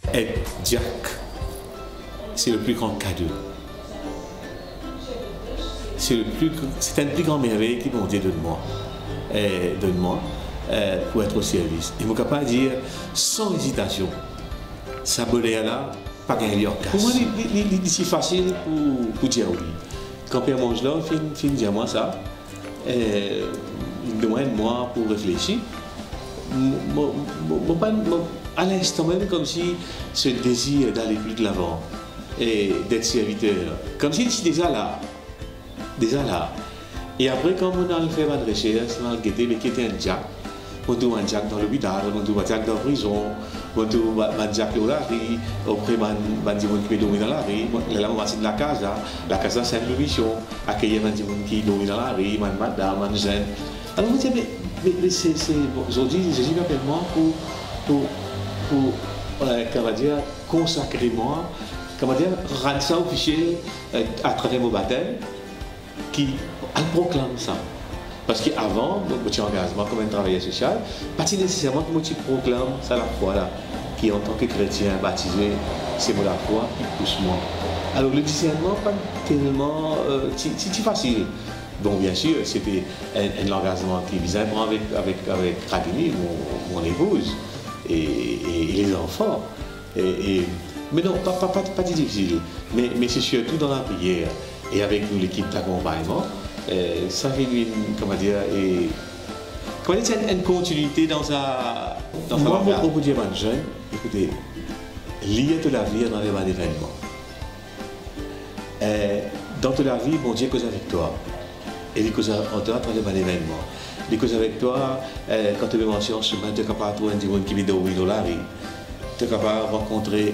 Être Jack, c'est le plus grand cadeau. C'est une plus grande merveille que mon Dieu donne-moi pour être au service. Et je suis capable de dire sans hésitation, ça bonheur-là, pas gagner en casse. Pour moi, c'est facile pour dire oui. Quand Père mange là, il dit à moi ça, il demande moi pour réfléchir. À l'instant même, comme si ce désir d'aller plus de l'avant et d'être serviteur, comme s'il était déjà là. Et après, quand on a fait ma recherche, on a guetté, mais qui était un Jack. On trouve un Jack dans l'hôpital, on trouve un Jack dans la prison, on trouve un Jack dans la rue, après, on dit qui dormit dans la rue, là, on va de la casa c'est une mission, accueillir un qui dormit dans la rue, madame, un jeune. Alors, vous dites, mais aujourd'hui, Jésus m'appelle moi pour comment dire, consacrer moi, comment dire, rendre ça officiel à travers mon baptême, qui proclame ça. Parce qu'avant, mon engagement comme un travailleur social, pas nécessairement que je proclame ça la foi là, qui en tant que chrétien baptisé, c'est moi la foi qui pousse moi. Alors le discernement, pas tellement, c'est facile. Bon, bien sûr, c'était un engagement qui visait à prendre avec Radini, mon épouse, et les enfants. Mais non, pas difficile. Mais c'est surtout dans la prière et avec nous, l'équipe d'accompagnement. Ça fait une continuité dans sa. Moi, je propose dire aux jeunes, écoutez, lier toute la vie à travers un événement. Dans toute la vie, bon Dieu cause avec toi. Et il cause en toi à travers un événement. Il cause avec toi, quand tu es en chemin, tu es capable de trouver un dimanche qui vit dans la rue. Tu es capable de rencontrer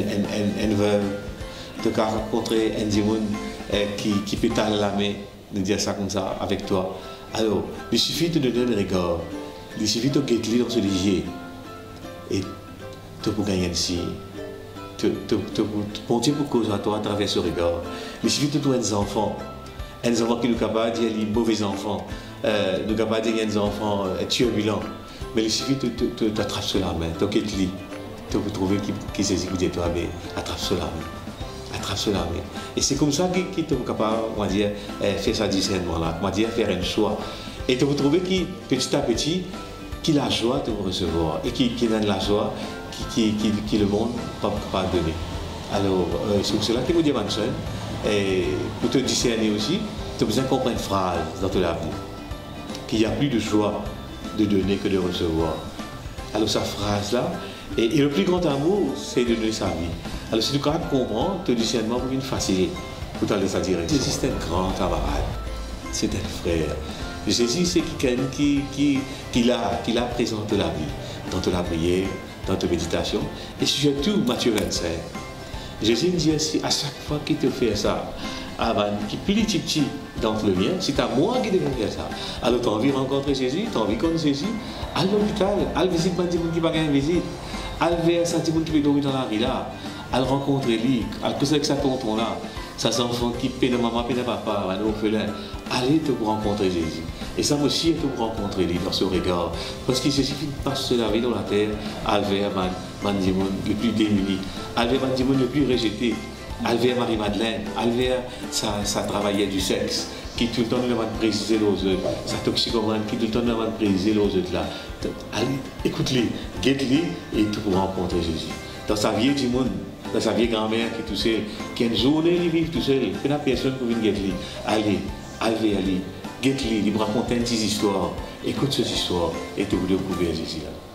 un veuve. Tu es capable de rencontrer un dimanche qui peut t'aller la main, de dire ça comme ça avec toi. Alors, il suffit de te donner un regard. Il suffit de te guetter dans ce ligier. Et tu peux gagner ici. Tu peux Dieu pour cause à toi à travers ce regard. Il suffit de trouver des enfants. Des enfants qui sont capables de dire les mauvais enfants. Nous sommes capables de dire des enfants turbulents. Mais il suffit de t'attraper sur la main. Tu peux trouver qui sait écouter toi, mais attrape sur la main. Attrape sur la main. Et c'est comme ça que tu es capable, on va dire, faire ce discernement-là. On va dire, faire un choix. Et tu peux trouver qui, petit à petit, qui la joie de vous recevoir. Et qui donne la joie qui le monde n'est pas capable de donner. Alors, c'est pour cela que je vous dis, Manson, et pour te discerner aussi, tu as besoin de comprendre une phrase dans toute la vie. Qu'il n'y a plus de joie de donner que de recevoir. Alors, cette phrase-là, et le plus grand amour, c'est de donner sa vie. Alors, si tu comprends, ton discernement pour une facilité pour aller dans sa direction. Jésus, c'est un grand camarade. C'est un frère. Jésus, c'est quelqu'un qui l'a présente la vie, dans la prière, dans ta méditation, et surtout Matthieu 25. Jésus me dit ainsi, à chaque fois qu'il te fait ça, qui plus petit dans le mien, c'est à moi qui devrais faire ça. Alors tu as envie de rencontrer Jésus, tu as envie de connaître Jésus, allez à l'hôpital, allez visiter un petit monde qui va gagner une visite, allez vers un petit monde qui peut dormir dans la rue là, allez rencontrer lui, allez causer avec sa tonton là, sa enfant qui paie de maman, paie de papa, un orphelin, allez te pour rencontrer Jésus. Et ça aussi te pour rencontrer lui dans ce regard. Parce qu'il suffit de passer la vie dans la terre, allez vers Mandimoun le plus démuni, allez vers Mandimoun le plus rejeté, allez vers Marie-Madeleine, allez vers sa travaillère du sexe, qui tout le temps ne va préciser aux autres, sa toxicomane qui tout le temps ne va préciser aux autres là. Allez, écoute-les, guette-les et tu pourras rencontrer Jésus. Dans sa vie du monde, dans sa vieille grand-mère qui est tout seul, qui a une journée, il vit tout seul, il n'y a personne pour venir guette-les. Allez, guette-les, il me raconte une petite histoire, écoute cette histoire et tu vas découvrir Jésus là.